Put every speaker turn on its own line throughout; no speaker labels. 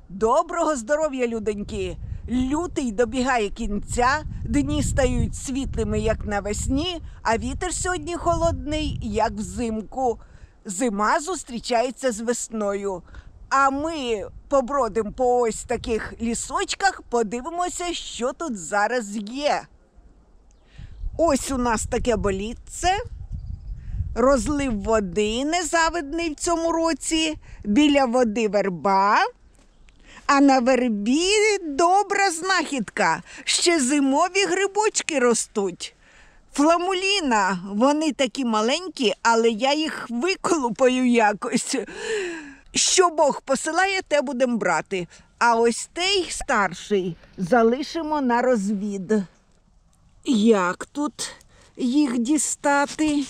Доброго здоров'я, людоньки! Лютий добігає кінця, дні стають світлими, як навесні, а вітер сьогодні холодний, як взимку. Зима зустрічається з весною. А ми побродимо по ось таких лісочках, подивимося, що тут зараз є. Ось у нас таке болітце. Розлив води незавидний в цьому році. Біля води верба. А на вербі добра знахідка. Ще зимові грибочки ростуть. Фламуліна. Вони такі маленькі, але я їх виколупаю якось. Що Бог посилає, те будемо брати. А ось той старший залишимо на розвід. Як тут їх дістати?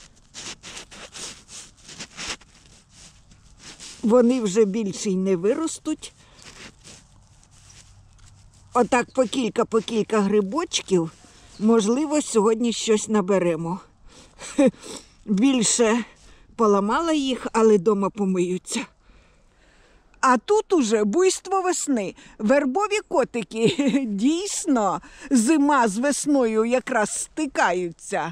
Вони вже більше й не виростуть. Отак по кілька грибочків, можливо, сьогодні щось наберемо. Більше поламала їх, але дома помиються. А тут уже буйство весни. Вербові котики. Дійсно, зима з весною якраз стикаються.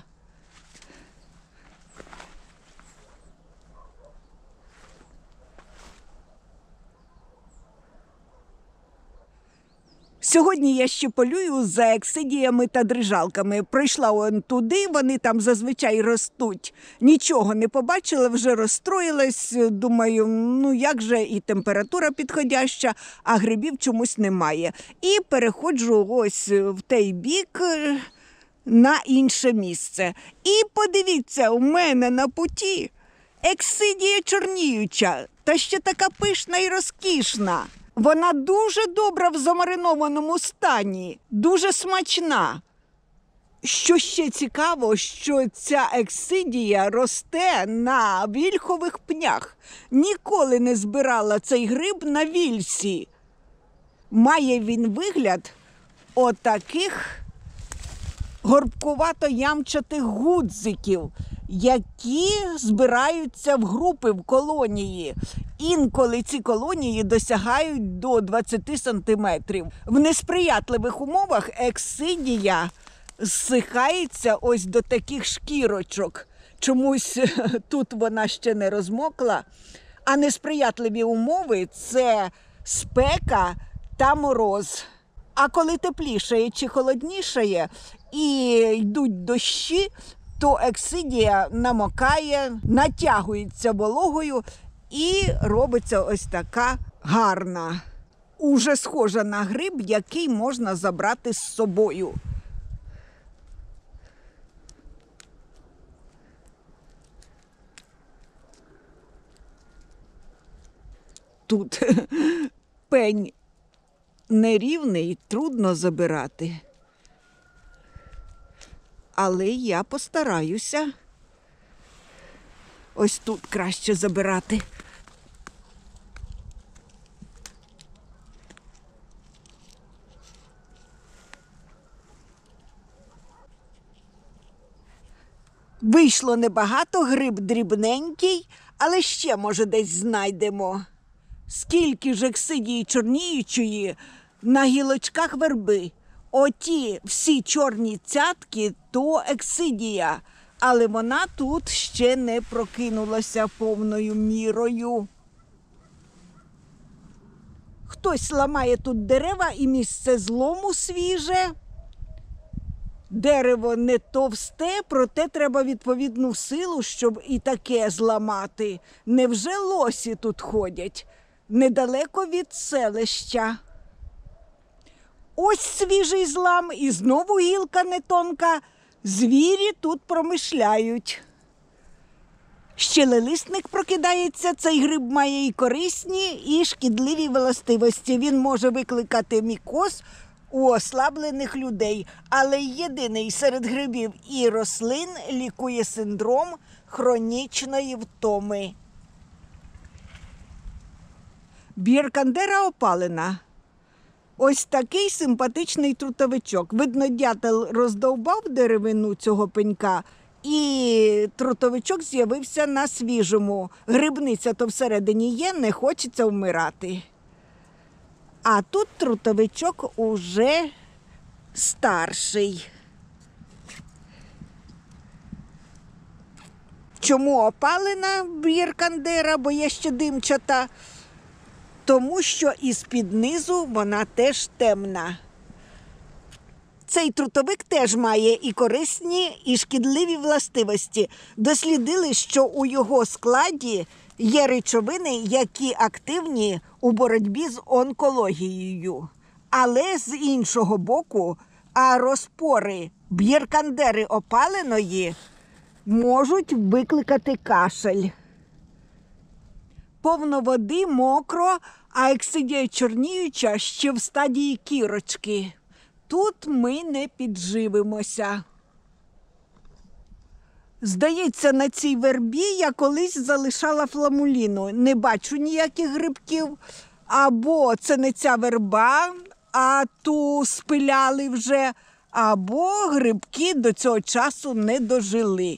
Сьогодні я ще полюю за ексидіями та дрижалками. Прийшла он туди, вони там зазвичай ростуть. Нічого не побачила, вже розстроїлась. Думаю, як же і температура підходяща, а грибів чомусь немає. І переходжу ось в той бік на інше місце. І подивіться, у мене на путі ексидія чорніюча, та ще така пишна і розкішна. Вона дуже добра в замаринованому стані, дуже смачна. Що ще цікаво, що ця ексидія росте на вільхових пнях. Ніколи не збирала цей гриб на вільсі. Має він вигляд отаких горбкувато-ямчатих гудзиків, які збираються в групи, в колонії. Інколи ці колонії досягають до 20 сантиметрів. В несприятливих умовах ексидія зсихається ось до таких шкірочок. Чомусь тут вона ще не розмокла. А несприятливі умови – це спека та мороз. А коли теплішає чи холоднішає і йдуть дощі, то ексидія намокає, натягується вологою і робиться ось така гарна. Уже схожа на гриб, який можна забрати з собою. Тут пень нерівний, трудно забирати. Але я постараюся. Ось тут краще забирати. Вийшло небагато, гриб дрібненький, але ще, може, десь знайдемо. Скільки ж ексидії чорніючої на гілочках верби. Оті всі чорні цятки – то ексидія, але вона тут ще не прокинулася повною мірою. Хтось ламає тут дерева і місце злому свіже. Дерево не товсте, проте треба відповідну силу, щоб і таке зламати. Невже лосі тут ходять? Недалеко від селища. Ось свіжий злам і знову гілка не тонка. Звірі тут промишляють. Щелелистник прокидається. Цей гриб має і корисні, і шкідливі властивості. Він може викликати мікоз у ослаблених людей. Але єдиний серед грибів і рослин лікує синдром хронічної втоми. Біркандера опалена. Ось такий симпатичний трутовичок. Видно, дятел роздовбав деревину цього пенька, і трутовичок з'явився на свіжому. Грибниця то всередині є, не хочеться вмирати. А тут трутовичок уже старший. Чому опалена Б'єркандера, бо є ще димчата? Тому що із-під низу вона теж темна. Цей трутовик теж має і корисні, і шкідливі властивості. Дослідили, що у його складі є речовини, які активні у боротьбі з онкологією. Але з іншого боку, аероспори Б'єркандери опаленої можуть викликати кашель. Повно води, мокро, а ексидія чорніюча ще в стадії кірочки. Тут ми не підживимося. Здається, на цій вербі я колись залишала фламуліну. Не бачу ніяких грибків. Або це не ця верба, а ту спиляли вже, або грибки до цього часу не дожили.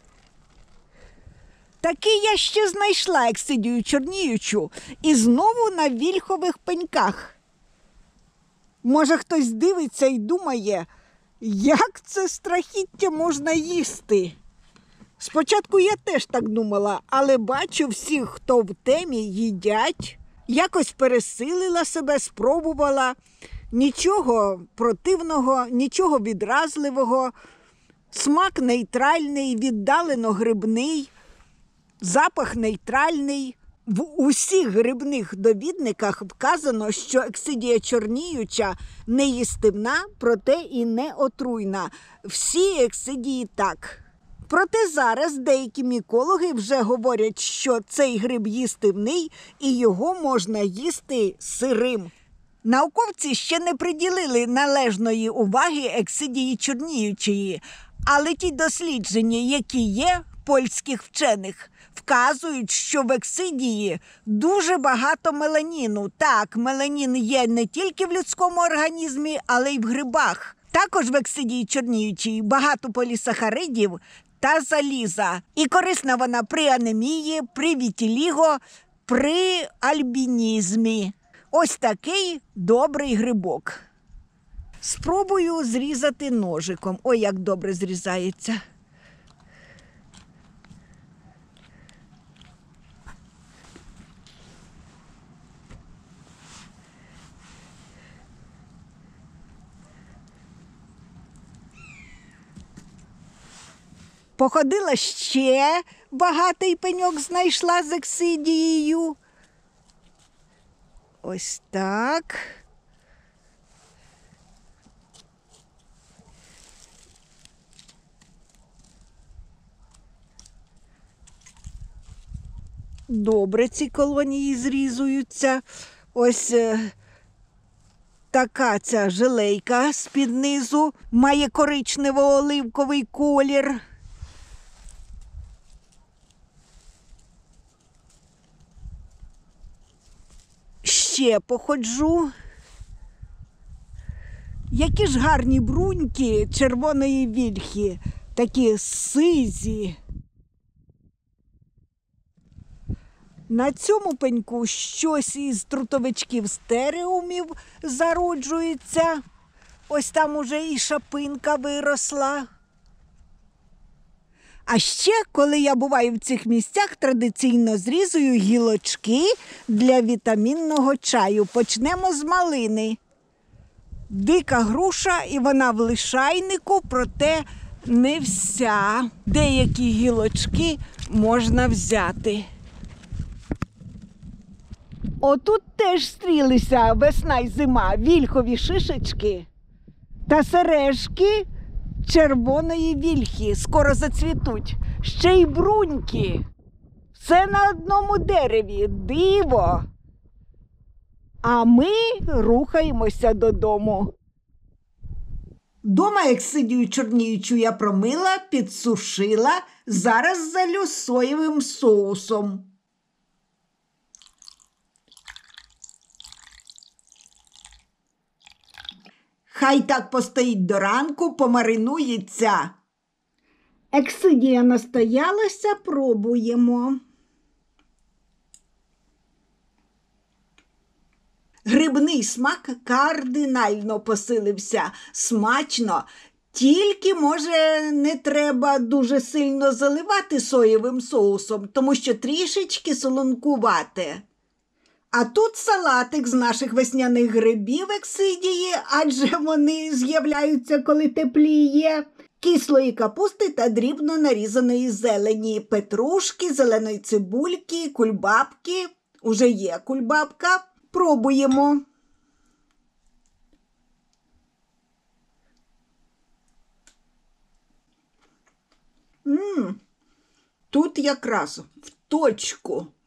Таки я ще знайшла ексидію чорніючу і знову на вільхових пеньках. Може, хтось дивиться і думає, як це страхіття можна їсти? Спочатку я теж так думала, але бачу всіх, хто в темі, їдять. Якось пересилила себе, спробувала. Нічого противного, нічого відразливого. Смак нейтральний, віддалено грибний, запах нейтральний. В усіх грибних довідниках вказано, що ексидія чорніюча не їстивна, проте і не отруйна. Всі ексидії так. Проте зараз деякі мікологи вже говорять, що цей гриб їстивний і його можна їсти сирим. Науковці ще не приділили належної уваги ексидії чорніючої, але ті дослідження, які є, польських вчених, вказують, що в ексидії дуже багато меланіну. Так, меланін є не тільки в людському організмі, але й в грибах. Також в ексидії чорніючій багато полісахаридів та заліза. І корисна вона при анемії, при вітіліго, при альбінізмі. Ось такий добрий грибок. Спробую зрізати ножиком. Ой, як добре зрізається. Походила ще, багатий пеньок знайшла з ексидією. Ось так. Добре ці колонії зрізуються. Ось така ця жилейка з-під низу має коричнево-оливковий колір. Ще походжу. Які ж гарні бруньки червоної вільхи, такі сизі. На цьому пеньку щось із трутовичків стереумів зароджується. Ось там уже і шапинка виросла. А ще, коли я буваю в цих місцях, традиційно зрізую гілочки для вітамінного чаю. Почнемо з малини. Дика груша, і вона в лишайнику, проте не вся. Деякі гілочки можна взяти. Отут теж стрілися весна й зима, вільхові шишечки та сережки червоної вільхи. Скоро зацвітуть. Ще й бруньки. Все на одному дереві. Диво. А ми рухаємося додому. Дома ексидію чорніючу я промила, підсушила. Зараз залю соєвим соусом. Хай так постоїть до ранку, помаринується. Ексидія настоялася, пробуємо. Гриб грибний смак кардинально посилився. Смачно. Тільки, може, не треба дуже сильно заливати соєвим соусом, тому що трішечки солонкувате. А тут салатик з наших весняних грибів ексидії, адже вони з'являються, коли тепліє, кислої капусти та дрібно нарізаної зелені, петрушки, зеленої цибульки, кульбабки. Уже є кульбабка. Пробуємо. Тут якраз в точку.